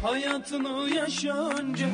hayatını yaşa önce.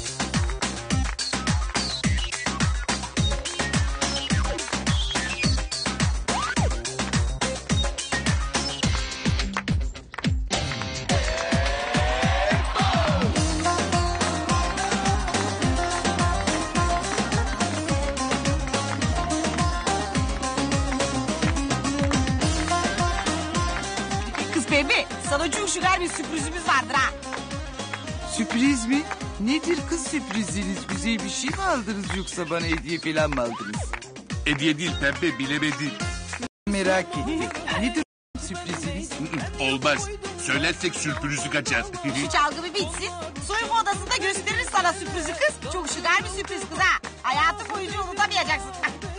Bebe, sana çok şeker bir sürprizimiz vardır ha. Sürpriz mi? Nedir kız sürpriziniz? Güzel bir şey mi aldınız yoksa bana hediye falan mı aldınız? Hediye değil pembe, bilemedin. Merak ettim. Nedir sürpriziniz? Olmaz. Söylersek sürprizü kaçar. Şu çalgı bir bitsin. Soyunma odasında gösteririz sana sürprizi kız. Çok şeker bir sürpriz kız ha. Hayatı boyunca unutamayacaksın.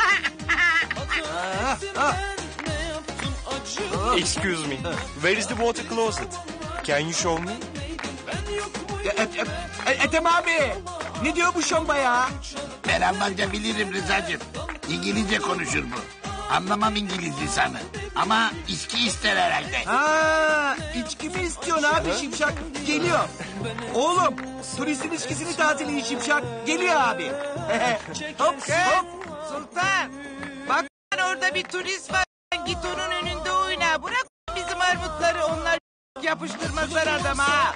Excuse me. Where is the water closet? Can you show me? Ethem abi. Ne diyor bu şomba ya? Ben Almanca bilirim Rıza'cığım. İngilizce konuşur bu. Anlamam İngiliz lisanı. Ama içki ister herhalde. Ha, içki mi istiyorsun abi Şimşak? Geliyor. Oğlum, turistin içkisini tazeleyin Şimşak. Geliyor abi. Hop hop. Sultan! Bak orada bir turist var. Git onun önünde oyna. Bırak bizim armutları, onlar yapıştırmazlar adama.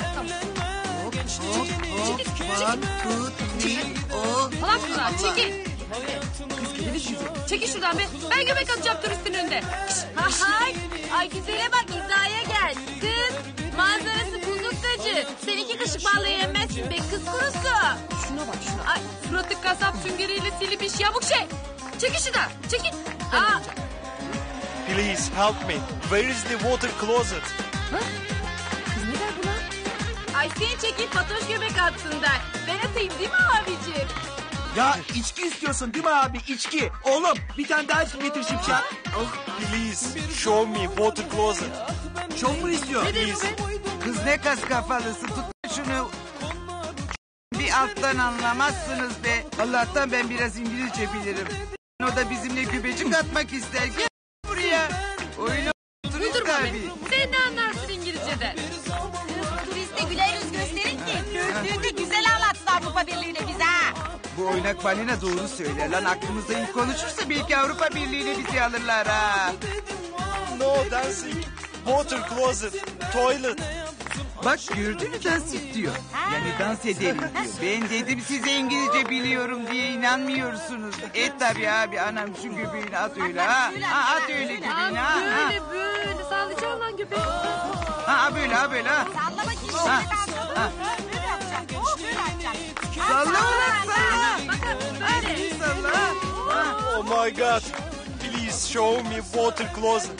Falan şuradan çekil. Kız gelelim şimdi. Çekil şuradan be. Ben göbek atacağım turistin önünde. Ay güzele bak hizaya gel. Kız manzarası kuzluktacı. Sen 2 kaşık balla yemezsin be kız kurusu. Şuna bak şuna. Ay suratı kasap süngeriyle silmiş yamuk şey. Çekil şuradan çekil. Aa. Please help me. Where is the water closet? Kız ne der buna? Ay sen çekil Fatoş göbek atsın der. Ben atayım değil mi abicim? Ya içki istiyorsun değil mi abi? İçki. Oğlum bir tane daha içki getir Şimşak. Please show me water closet. Şov mu istiyor? Please. Kız ne kas kafalısı, tut şunu. Bir alttan anlamazsınız be. Allah'tan ben biraz İngilizce bilirim. O da bizimle gübecik atmak ister. Gel buraya. Oyunu turist abi. Sen ne anlarsın İngilizceden? Turiste güler yüz gösterin ki gördüğünde güzel anlatsın Avrupa Birliği'ne bize ha. Bu oynak balina doğru söyler lan. Aklımızda ilk konuşursa belki Avrupa Birliği'ne bizi alırlar ha. No dancing. Water closet. Toilet. Bak gördün mü dans diyor. Yani dans edelim diyor. Ben dedim size İngilizce biliyorum diye inanmıyorsunuz. Tabi abi anam şu göbeğini at öyle ha. Ha at öyle göbeğini ha. Böyle sallayacağım lan göbeği. Ha böyle ha böyle ha. Salla bakayım. Ha, ha. Böyle yapacağım. Böyle yapacağım. Salla ulan salla. Bakın böyle. Salla. Ha. Oh my God. Please show me water closet.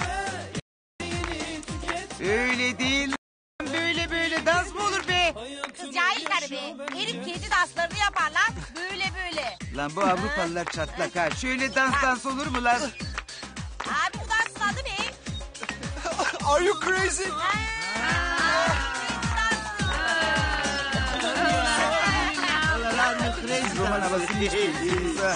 Öyle değil. Böyle dans mı olur be? Kız cahil karı be. Herif kendi danslarını yapar lan. Böyle böyle. Lan bu Avrupalılar çatlak ha. Şöyle dans olur mu lan? Abi bu dansın adı ne? Are you crazy? Roman havası geçmeyiz ha.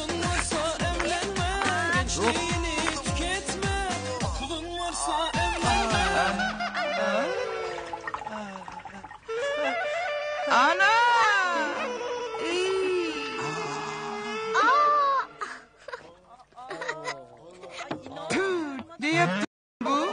Ana! Ne yaptın bu?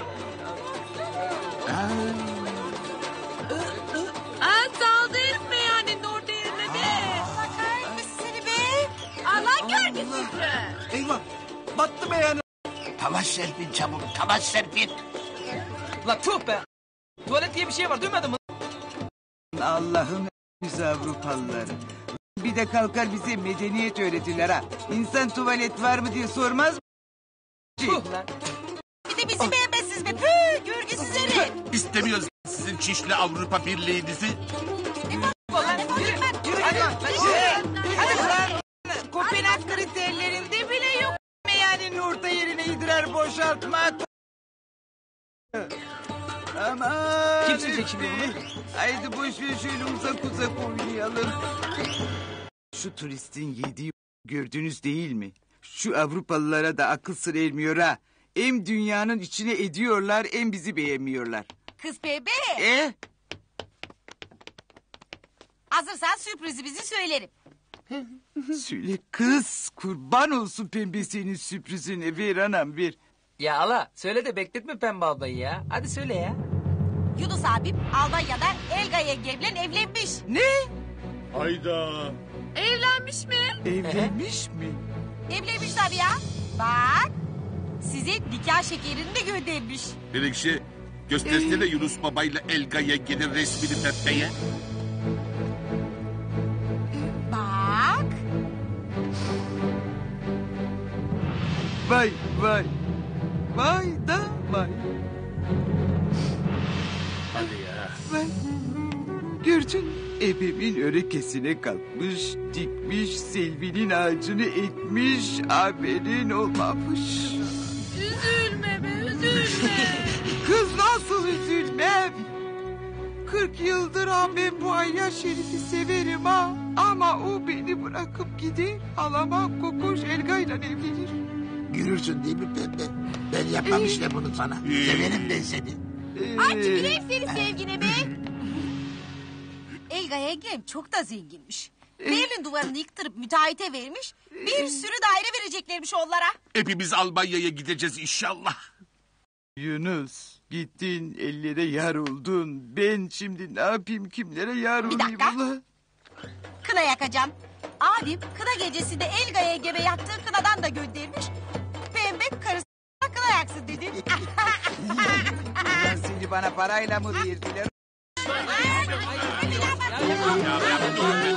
Saldı etme yani orada yerine de. Seni be. Allah görgüsüzü. Eyvah. Battı be yani. Talaş Serpil çabuk. Talaş Serpil. La tüh be. Tuvalet diye bir şey var duymadın mı? Allah'ım biz Avrupalılar. Bir de kalkar bize medeniyet öğretirler ha. İnsan tuvalet var mı diye sormaz mı? Bir de bizi beğenmezsiniz be. Püh görgüsüz herif. İstemiyoruz sizin çişli Avrupa Birliği'nizi. Kopenhag kriterlerinde bile yok. Yani orta yerine idrar boşaltmak. Aman. Kim silecek şimdi bunu? Haydi boş ver şöyle uzak oynayalım. Şu turistin yediği gördünüz değil mi? Şu Avrupalılara da akıl sır ermiyor ha. Hem dünyanın içine ediyorlar hem bizi beğenmiyorlar. Kız bebe. Hazırsan sürprizimizi söylerim. Söyle kız, kurban olsun pembe senin sürprizine. Ver anam ver. Ya ala söyle de bekletme Pembe ablayı ya. Hadi söyle ya. Yunus abim Almanya'da Elga yengemle evlenmiş. Ne? Hayda. Evlenmiş mi? Evlenmiş mi? Evlenmiş tabii ya. Bak. Size nikah şekerini de göndermiş. Melekşe göstersene Yunus babayla Elga yengenin resmini Pembe'ye. Bak. Vay vay. Vay da vay. Hadi ya. Vay. Gördün ebemin örekesine kalkmış, dikmiş, Selvi'nin ağacını ekmiş, haberin olmamış. Üzülme be üzülme. Kız nasıl üzülmem? 40 yıldır ben bu Ayya Şerif'i severim ha. Ama o beni bırakıp gider, alama kokoş Elga'yla evlenir. Görürsün değil mi Pembe? Ben yapmam işte bunu sana. Severim ben seni. Ay tüküreyim senin sevgine be. Elga yengem çok da zenginmiş. Berlin duvarını yıktırıp müteahhite vermiş. Bir sürü daire vereceklermiş onlara. Hepimiz Almanya'ya gideceğiz inşallah. Yunus, gittin ellere yar oldun. Ben şimdi ne yapayım, kimlere yar Bir olayım dakika. Allah? Kına yakacağım. Abim kına gecesinde Elga yengeme yaktığı kınadan da göndermiş. Pembe karısı kına yaksın dedi. Ulan seni bana parayla mı verdiler? Ya,